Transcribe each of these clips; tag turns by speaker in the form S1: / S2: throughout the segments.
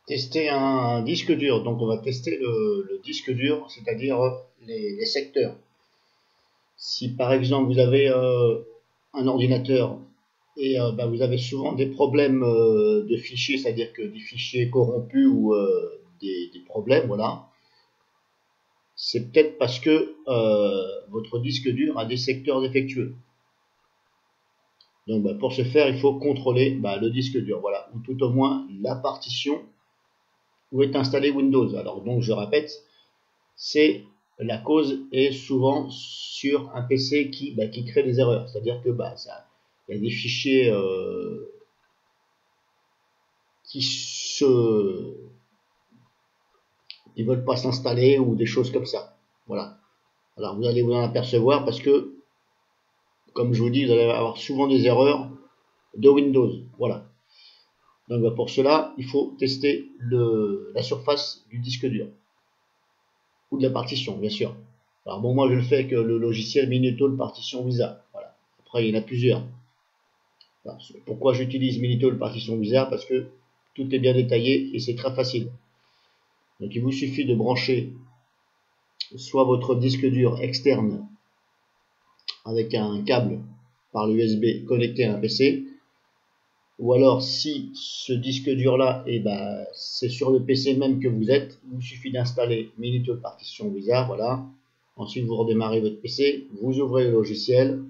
S1: tester un disque dur. Donc on va tester le disque dur, c'est-à-dire les secteurs. Si par exemple vous avez un ordinateur et vous avez souvent des problèmes de fichiers, c'est-à-dire que des fichiers corrompus ou des problèmes, voilà, c'est peut-être parce que votre disque dur a des secteurs défectueux. Donc pour ce faire, il faut contrôler le disque dur, voilà, ou tout au moins la partition où est installé Windows. Alors donc je répète, c'est la cause est souvent sur un PC qui crée des erreurs, c'est-à-dire que il y a des fichiers qui veulent pas s'installer ou des choses comme ça. Voilà. Alors vous allez vous en apercevoir parce que, comme je vous dis, vous allez avoir souvent des erreurs de Windows. Voilà. Donc pour cela, il faut tester la surface du disque dur ou de la partition, bien sûr. Alors bon, moi je le fais avec le logiciel Minitol Partition Wizard. Voilà. Après, il y en a plusieurs. Alors, pourquoi j'utilise Minitol Partition Wizard? Parce que tout est bien détaillé et c'est très facile. Donc il vous suffit de brancher soit votre disque dur externe avec un câble par l'USB connecté à un PC, ou alors si ce disque dur là c'est sur le PC même que vous êtes, il vous suffit d'installer Minitol Partition Wizard, voilà. Ensuite vous redémarrez votre PC, vous ouvrez le logiciel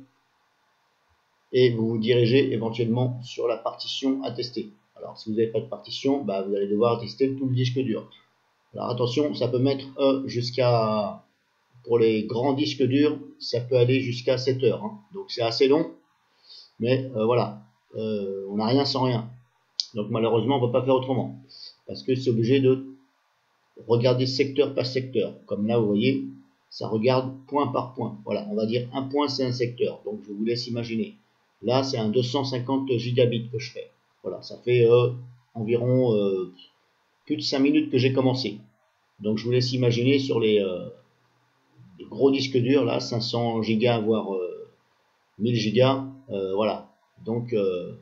S1: et vous vous dirigez éventuellement sur la partition à tester. Alors si vous n'avez pas de partition, vous allez devoir tester tout le disque dur. Alors attention, ça peut mettre jusqu'à, pour les grands disques durs, ça peut aller jusqu'à 7 heures. Hein. Donc c'est assez long, mais voilà, on n'a rien sans rien. Donc malheureusement, on ne peut pas faire autrement. Parce que c'est obligé de regarder secteur par secteur. Comme là, vous voyez, ça regarde point par point. Voilà, on va dire un point, c'est un secteur. Donc je vous laisse imaginer. Là, c'est un 250 gigabits que je fais. Voilà, ça fait environ plus de 5 minutes que j'ai commencé. Donc je vous laisse imaginer sur les gros disques durs, là, 500 gigas, voire 1000 gigas. Voilà, donc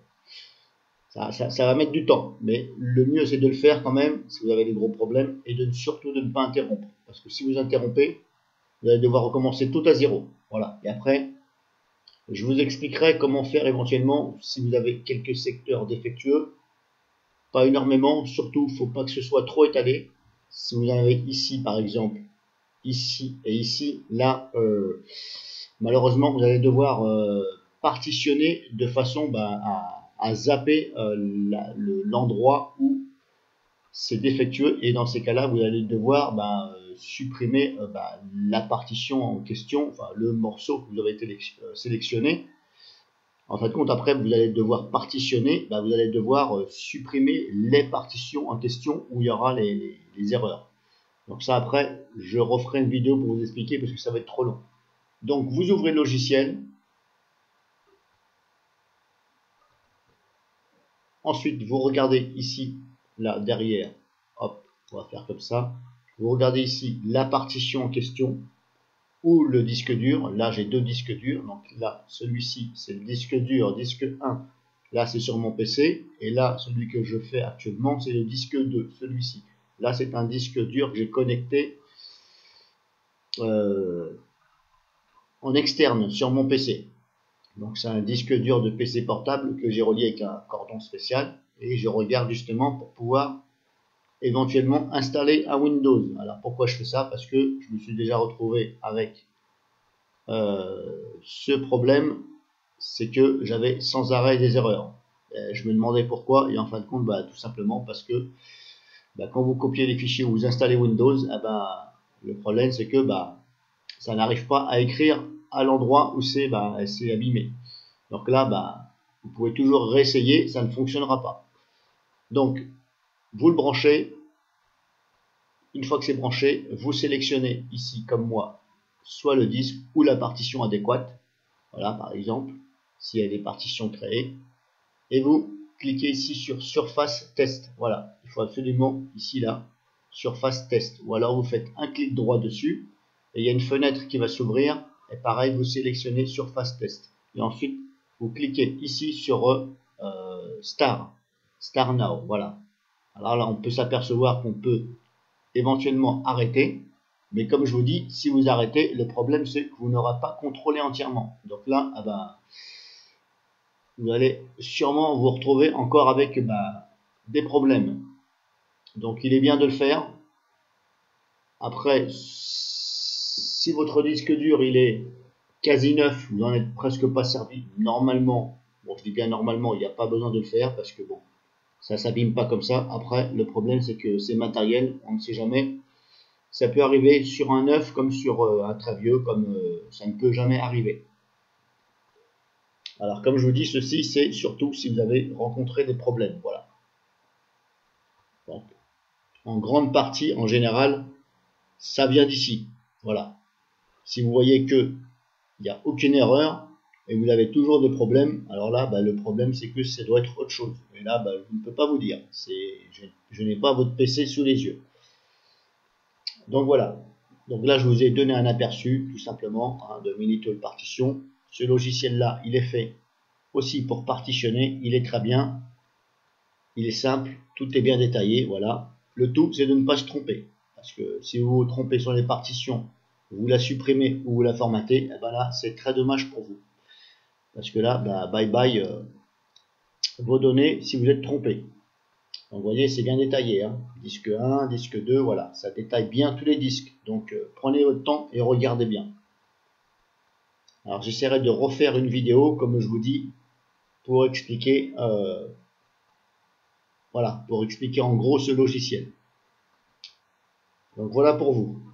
S1: ça va mettre du temps. Mais le mieux, c'est de le faire quand même, si vous avez des gros problèmes, et surtout de ne pas interrompre. Parce que si vous interrompez, vous allez devoir recommencer tout à zéro. Voilà, et après, je vous expliquerai comment faire éventuellement si vous avez quelques secteurs défectueux. Pas énormément, surtout, il ne faut pas que ce soit trop étalé. Si vous en avez ici, par exemple, ici et ici, là, malheureusement, vous allez devoir partitionner de façon à zapper l'endroit où c'est défectueux. Et dans ces cas-là, vous allez devoir supprimer la partition en question, enfin le morceau que vous avez sélectionné. En fin de compte, après, vous allez devoir partitionner, vous allez devoir supprimer les partitions en question où il y aura les erreurs. Donc ça, après, je referai une vidéo pour vous expliquer parce que ça va être trop long. Donc, vous ouvrez le logiciel. Ensuite, vous regardez ici, là, derrière. Hop, on va faire comme ça. Vous regardez ici la partition en question ou le disque dur. Là, j'ai deux disques durs. Donc là, celui-ci, c'est le disque dur, disque 1. Là, c'est sur mon PC. Et là, celui que je fais actuellement, c'est le disque 2, celui-ci. Là, c'est un disque dur que j'ai connecté en externe sur mon PC. Donc, c'est un disque dur de PC portable que j'ai relié avec un cordon spécial. Et je regarde justement pour pouvoir éventuellement installer un Windows. Alors, pourquoi je fais ça? Parce que je me suis déjà retrouvé avec ce problème, c'est que j'avais sans arrêt des erreurs. Je me demandais pourquoi, et en fin de compte, tout simplement parce que quand vous copiez les fichiers ou vous installez Windows, le problème c'est que ça n'arrive pas à écrire à l'endroit où c'est abîmé. Donc là, vous pouvez toujours réessayer, ça ne fonctionnera pas. Donc, vous le branchez. Une fois que c'est branché, vous sélectionnez ici, comme moi, soit le disque ou la partition adéquate. Voilà, par exemple, s'il y a des partitions créées. Et vous cliquez ici sur Surface Test. Voilà, il faut absolument ici, là, Surface Test. Ou alors vous faites un clic droit dessus. Et il y a une fenêtre qui va s'ouvrir. Et pareil, vous sélectionnez Surface Test. Et ensuite, vous cliquez ici sur Start Now. Voilà. Alors là, on peut s'apercevoir qu'on peut éventuellement arrêter. Mais comme je vous dis, si vous arrêtez, le problème c'est que vous n'aurez pas contrôlé entièrement. Donc là, ah ben, vous allez sûrement vous retrouver encore avec des problèmes. Donc il est bien de le faire. Après, si votre disque dur il est quasi neuf, vous n'en êtes presque pas servi, normalement, bon je dis bien normalement, il n'y a pas besoin de le faire parce que bon, ça s'abîme pas comme ça. Après, le problème c'est que c'est matériel, on ne sait jamais. Ça peut arriver sur un neuf comme sur un très vieux, comme ça ne peut jamais arriver. Alors comme je vous dis, ceci c'est surtout si vous avez rencontré des problèmes. Voilà. Donc, en grande partie, en général, ça vient d'ici. Voilà. Si vous voyez que il n'y a aucune erreur et vous avez toujours des problèmes, alors là, le problème c'est que ça doit être autre chose. Et là, je ne peux pas vous dire. Je n'ai pas votre PC sous les yeux. Donc voilà. Donc là, je vous ai donné un aperçu, tout simplement, de Minitool Partition. Ce logiciel-là, il est fait aussi pour partitionner. Il est très bien. Il est simple. Tout est bien détaillé. Voilà. Le tout, c'est de ne pas se tromper. Parce que si vous vous trompez sur les partitions, vous la supprimez ou vous la formatez, et ben là, c'est très dommage pour vous. Parce que là, bye bye vos données si vous êtes trompé. Donc vous voyez, c'est bien détaillé. Hein. Disque 1, disque 2, voilà. Ça détaille bien tous les disques. Donc prenez votre temps et regardez bien. Alors j'essaierai de refaire une vidéo, comme je vous dis, pour expliquer, voilà, pour expliquer en gros ce logiciel. Donc voilà pour vous.